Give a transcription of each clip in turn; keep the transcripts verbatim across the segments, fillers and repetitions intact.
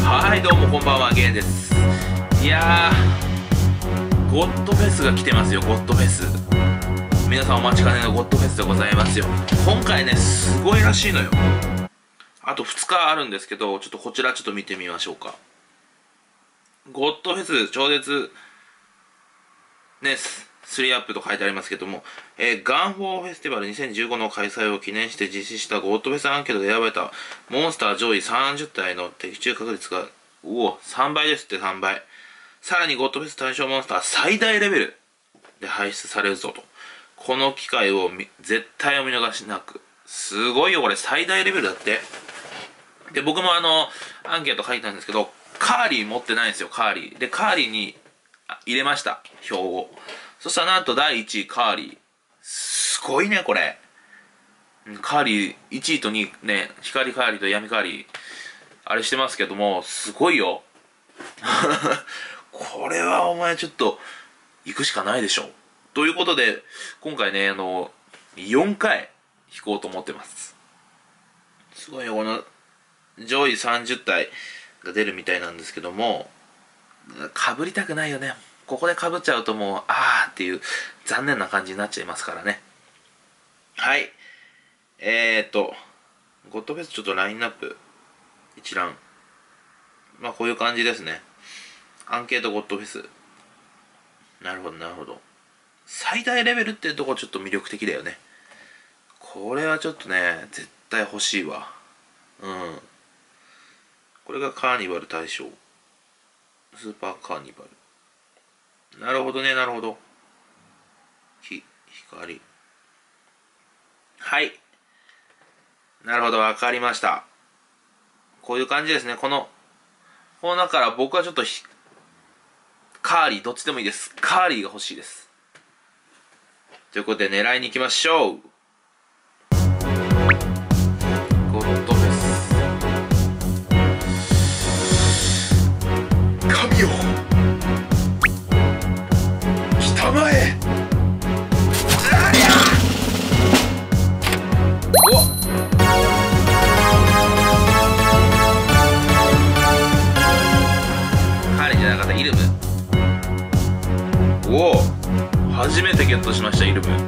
はい、どうもこんばんは、ゲンです。いやー、ゴッドフェスが来てますよ、ゴッドフェス。皆さんお待ちかねのゴッドフェスでございますよ。今回ね、すごいらしいのよ。あとふつかあるんですけど、ちょっとこちらちょっと見てみましょうか。ゴッドフェス超絶ね、スリーアップと書いてありますけども、えー、ガンフォーフェスティバルにせんじゅうごの開催を記念して実施したゴッドフェスアンケートで選ばれたモンスター上位さんじゅったいの的中確率が、うお、さんばいですって。さんばい。さらにゴッドフェス対象モンスター最大レベルで排出されるぞと。この機会を絶対お見逃しなく。すごいよこれ、最大レベルだって。で、僕もあのアンケート書いたんですけど、カーリー持ってないんですよ。カーリーで、カーリーに入れました、票を。そしたらなんとだいいちいカーリー。すごいねこれ。カーリーいちいとにいね、光カーリーと闇カーリーあれしてますけども、すごいよ。これはお前ちょっと行くしかないでしょ。ということで今回ね、あのよんかい引こうと思ってます。すごいよ、この上位さんじゅったいが出るみたいなんですけども、かぶりたくないよね。ここでかぶっちゃうともうあーっていう残念な感じになっちゃいますからね。はい、えーっとゴッドフェスちょっとラインナップ一覧、まあこういう感じですね。アンケートゴッドフェス。なるほどなるほど。最大レベルっていうところちょっと魅力的だよね。これはちょっとね絶対欲しいわ。うん、これがカーニバル対象、スーパーカーニバル。なるほどね、なるほど。ひ、光。はい。なるほど、わかりました。こういう感じですね。この、この中から僕はちょっとひ、カーリー、どっちでもいいです。カーリーが欲しいです。ということで、狙いに行きましょう。ゴッドフェス。神よ、北前。ありゃおっ、カーリーじゃなかった、イルム。おお、初めてゲットしました、イルム。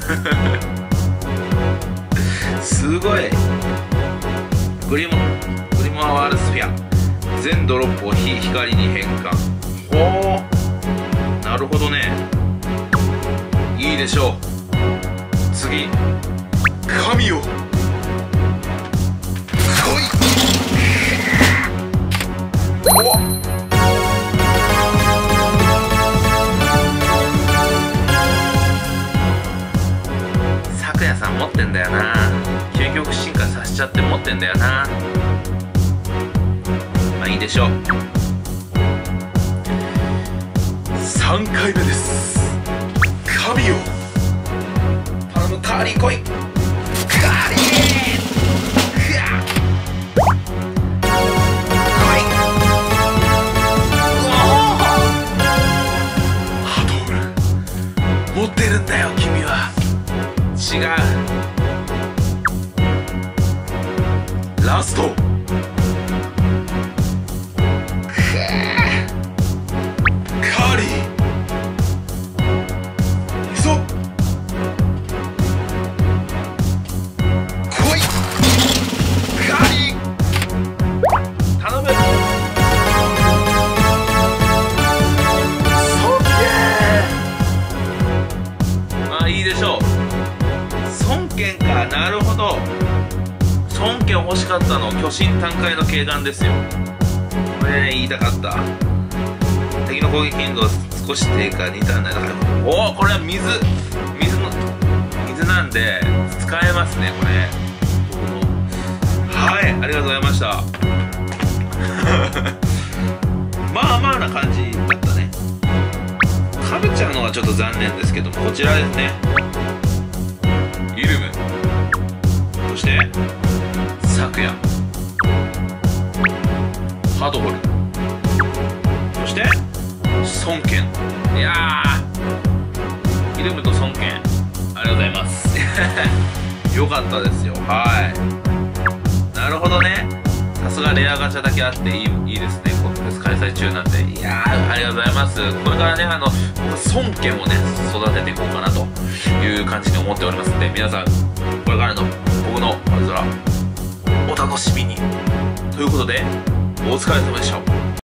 すごい。グリモグリモアワールスフィア、全ドロップを非光に変換。ほお、なるほどね。いいでしょう。次、神よ来い。おっ、咲夜さん持ってんだよな。究極進化させちゃって持ってんだよな。まあいいでしょう。さんかいめです。神よ頼む、カーリー来い。カーリーハドール持ってるんだよ君は。違う、ラスト。なるほど、孫権欲しかったの、巨神短海の慶眼ですよ。これ、ね、言いたかった。敵の攻撃頻度少し低下、にターン内だから。おお、これは水水の水なんで使えますねこれ。はい、ありがとうございました。まあまあな感じだったね。かぶっちゃうのはちょっと残念ですけども、こちらですね。イルム、そして咲夜、ハドホル、そして孫権。いやー、イルムと孫権ありがとうございます。よかったですよ。はい、なるほどね。 さすがレアガチャだけあっていいいいですね。このフェス開催中なんで、いやーありがとうございます。これからね、あの孫家もね育てていこうかなという感じに思っておりますので、皆さんこれからの僕の青空お楽しみにということで、お疲れ様でした。